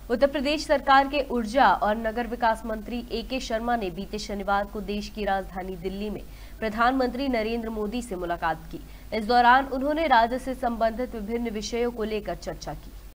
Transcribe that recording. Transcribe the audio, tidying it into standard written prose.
उत्तर प्रदेश सरकार के ऊर्जा और नगर विकास मंत्री ए.के. शर्मा ने बीते शनिवार को देश की राजधानी दिल्ली में प्रधानमंत्री नरेंद्र मोदी से मुलाकात की। इस दौरान उन्होंने राज्य से संबंधित विभिन्न विषयों को लेकर चर्चा की।